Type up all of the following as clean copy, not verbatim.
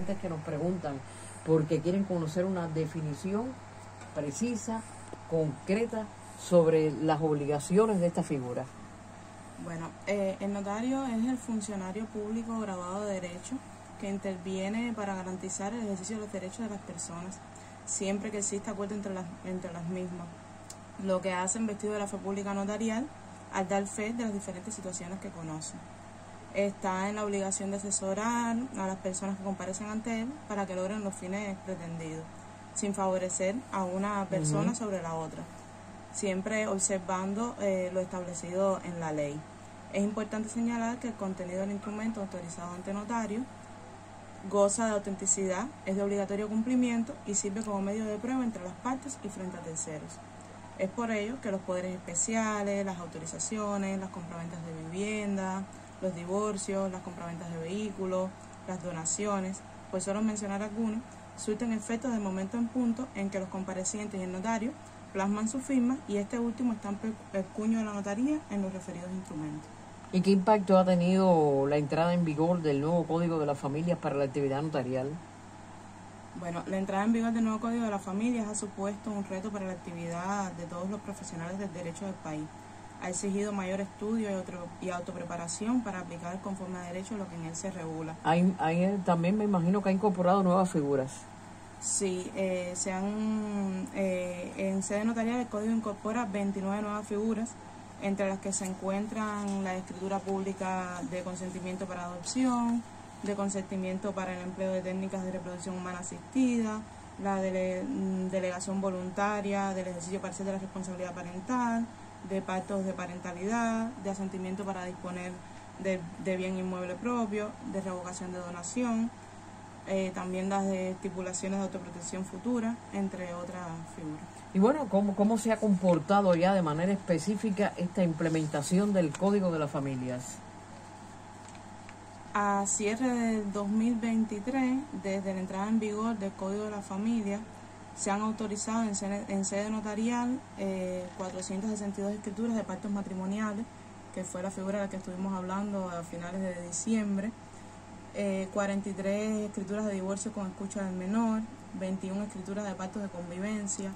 oyentes que nos preguntan porque quieren conocer una definición precisa, concreta, sobre las obligaciones de esta figura. Bueno, el notario es el funcionario público graduado de Derecho que interviene para garantizar el ejercicio de los derechos de las personas, siempre que exista acuerdo entre las mismas, lo que hacen vestido de la fe pública notarial al dar fe de las diferentes situaciones que conocen. Está en la obligación de asesorar a las personas que comparecen ante él para que logren los fines pretendidos, sin favorecer a una persona sobre la otra, siempre observando lo establecido en la ley. Es importante señalar que el contenido del instrumento autorizado ante notario goza de autenticidad, es de obligatorio cumplimiento y sirve como medio de prueba entre las partes y frente a terceros. Es por ello que los poderes especiales, las autorizaciones, las compraventas de vivienda, los divorcios, las compraventas de vehículos, las donaciones, por solo mencionar algunos, surten efectos del momento en punto en que los comparecientes y el notario plasman su firma y este último estampa el cuño de la notaría en los referidos instrumentos. ¿Y qué impacto ha tenido la entrada en vigor del nuevo Código de las Familias para la actividad notarial? Bueno, la entrada en vigor del nuevo Código de las Familias ha supuesto un reto para la actividad de todos los profesionales del derecho del país. Ha exigido mayor estudio y autopreparación para aplicar conforme a derecho lo que en él se regula. También me imagino que ha incorporado nuevas figuras. Sí, en sede notarial el Código incorpora 29 nuevas figuras, entre las que se encuentran la escritura pública de consentimiento para adopción, de consentimiento para el empleo de técnicas de reproducción humana asistida, la delegación voluntaria del ejercicio parcial de la responsabilidad parental, de pactos de parentalidad, de asentimiento para disponer de bien inmueble propio, de revocación de donación, también las de estipulaciones de autoprotección futura, entre otras figuras. Y bueno, ¿cómo se ha comportado ya de manera específica esta implementación del Código de las Familias? A cierre del 2023, desde la entrada en vigor del Código de la Familia, se han autorizado en sede notarial 462 escrituras de pactos matrimoniales, que fue la figura de la que estuvimos hablando a finales de diciembre, 43 escrituras de divorcio con escucha del menor, 21 escrituras de pactos de convivencia,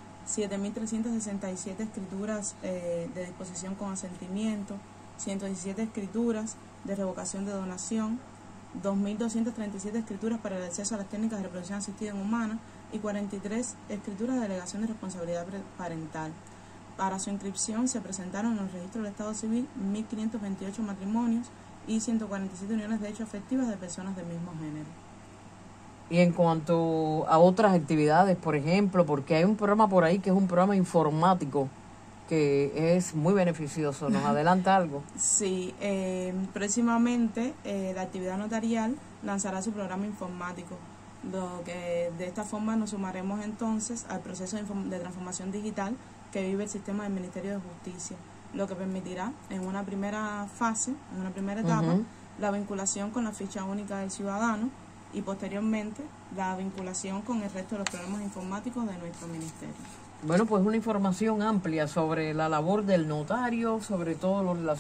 7.367 escrituras de disposición con asentimiento, 117 escrituras de revocación de donación, 2.237 escrituras para el acceso a las técnicas de reproducción asistida en humana y 43 escrituras de delegación de responsabilidad parental. Para su inscripción se presentaron en el registro del Estado Civil 1.528 matrimonios y 147 uniones de hecho afectivas de personas del mismo género. Y en cuanto a otras actividades, por ejemplo, porque hay un programa por ahí que es un programa informático que es muy beneficioso, ¿nos adelanta algo? Sí, próximamente la actividad notarial lanzará su programa informático, lo que de esta forma nos sumaremos entonces al proceso de transformación digital que vive el sistema del Ministerio de Justicia, lo que permitirá en una primera fase, en una primera etapa, la vinculación con la ficha única del ciudadano y posteriormente la vinculación con el resto de los programas informáticos de nuestro ministerio. Bueno, pues una información amplia sobre la labor del notario, sobre todo lo